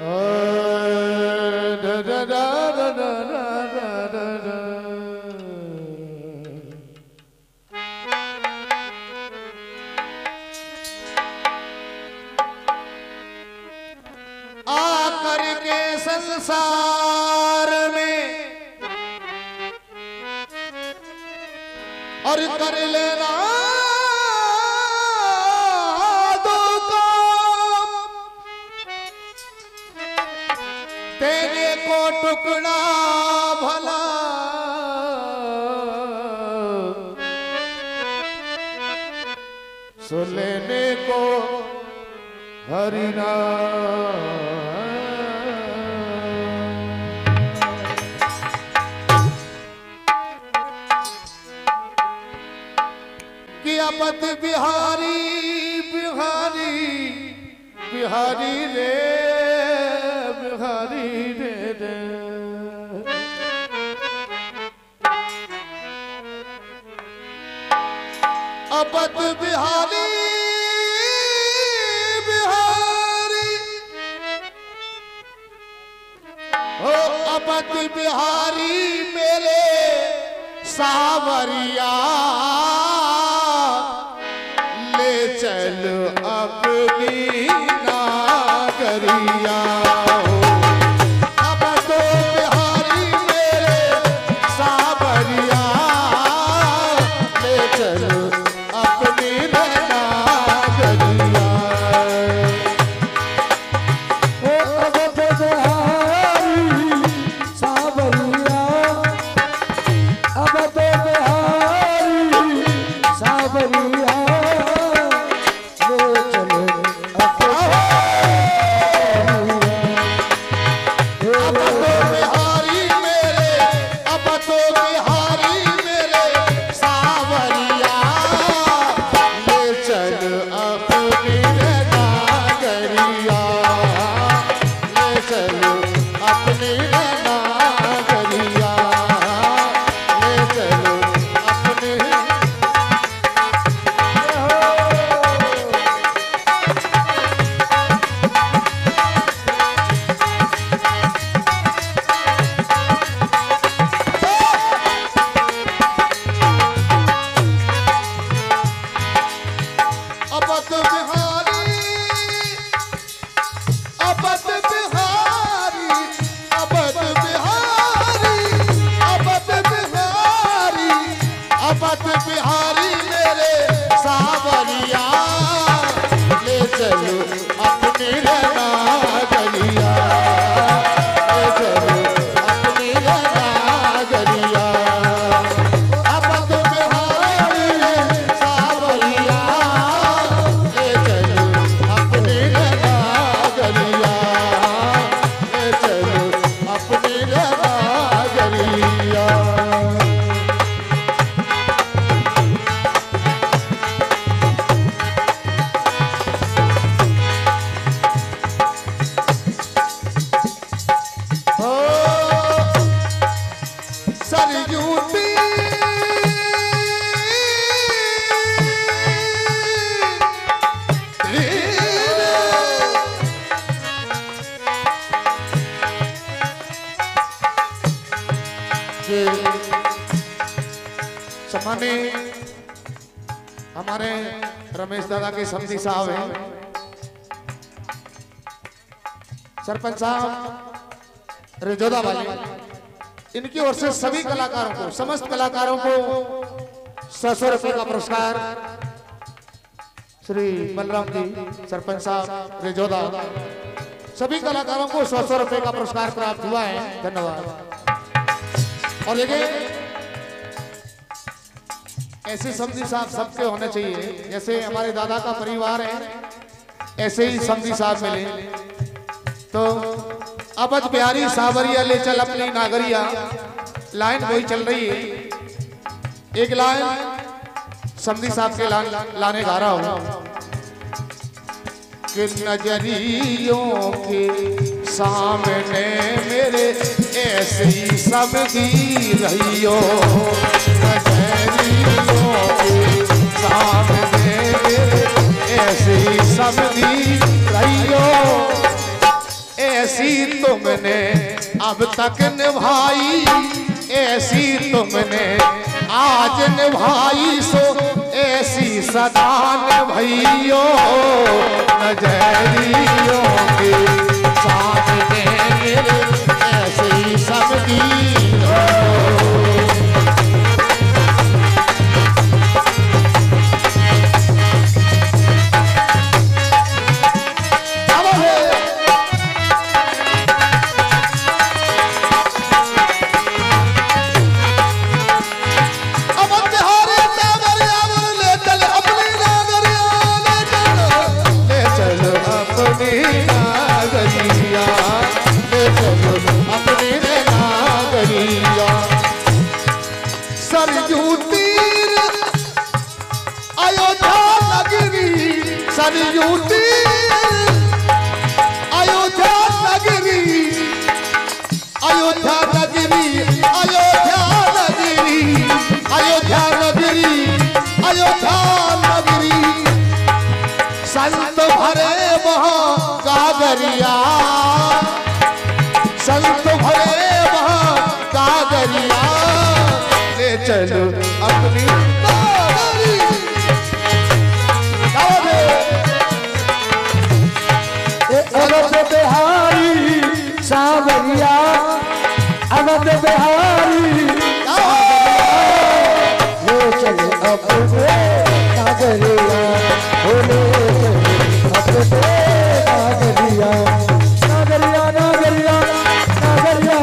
आकर के संसार में और कर लेना दो काम, तेरे को टुकड़ा भला सो लेने को हरि नाम। पत बिहारी बिहारी बिहारी रे बिहारी रे रे अपत बिहारी बिहारी हो अपत बिहारी मेरे सावरिया चल अपनी नागरिया अब तो बिहारी मेरे सावरिया ले चल अपनी नागरिया। अब तो बिहारी सावरिया, अब तो बिहारी सावरिया बिहारी मेरे सावरिया ले चलो अपनी नागरिया, ले चलो अपनी नागरिया। अब तो बिहारी सावरिया ले चलो अपनी नागरिया, ले चलो अपनी नागरिया। सम्मानी हमारे रमेश दादा के समधी साहब हैं, सरपंच साहब रेजोदा वाले, इनकी ओर से सभी कलाकारों को, समस्त कलाकारों को 100 रुपए का पुरस्कार श्री बलराम जी सरपंच साहब रेजोदा, सभी कलाकारों को 100 रुपए का पुरस्कार प्राप्त हुआ है। धन्यवाद। और देखिए ऐसे समधी साहब सबके होने चाहिए, जैसे हमारे दादा का परिवार है ऐसे ही समधी साहब मिले। तो अवध बिहारी सावरिया ले चल अपनी नागरिया, लाइन वही चल रही है। एक लाइन समधी साहब के लाने गा रहा हूं कि नजरियों के सामने मेरे ऐसे ही समधी रहियो, नजरियों के सामने मेरे ऐसे ही समधी रहियो, ऐसी तुमने अब तक निभाई, ऐसी तुमने आज निभाई, सो ऐसी सदा निभाइयो, नजरियों के साथ में मेरे ऐसे ही सबकी संत भरे वहाँ गागरिया, संत भरे वहाँ गागरिया, ले चलो अपनी नागरी। अवध बिहारी सावरिया, अवध बिहारी ले चलो अपने नागरिया, बोले अपने नागरिया, नागरिया नागरिया नागरिया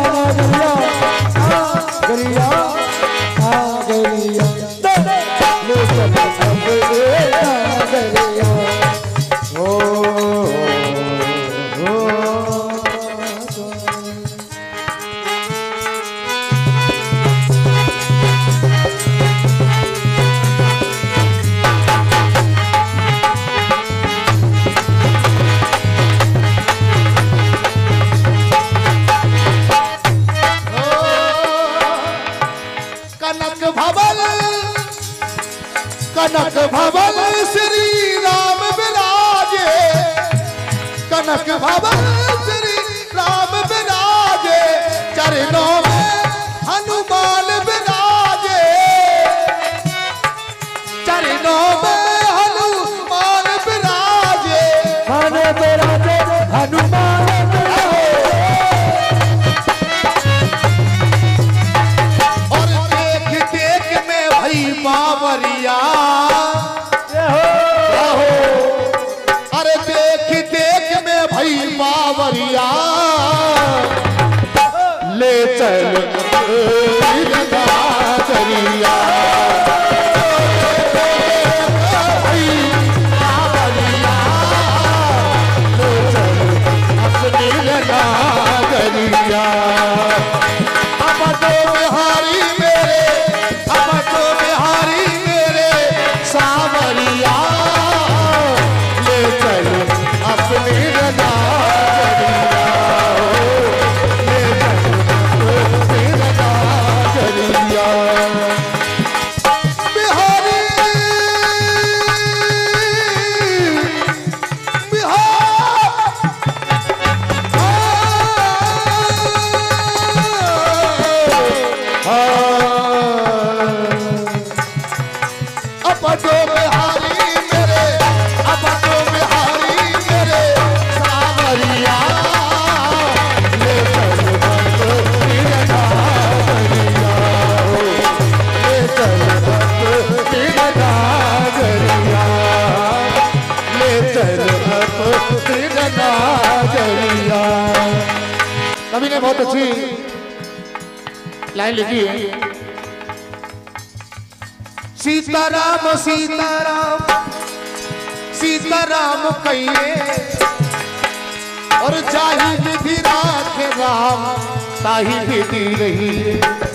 नागरिया नागरिया नागरिया ले चलो अपने नागरिया। कनक भवन श्री राम विराजे, कनक भवन श्री राम विराजे, चरणों में हनुमान विराजे, चरणों में हनुमान विराजे, विराजे हनुमान और देख देख में भई बावरिया, ले चल नागरिया, अपनी नागरिया। अब तो बिहारी मेरे, अब तो बिहारी मेरे सावरिया, ले चल अपनी कवि ने बहुत अच्छी लाइन लिखी है, सीताराम सीताराम सीताराम कहिए, और जाहि विधि राखे राम ताहि विधि रही।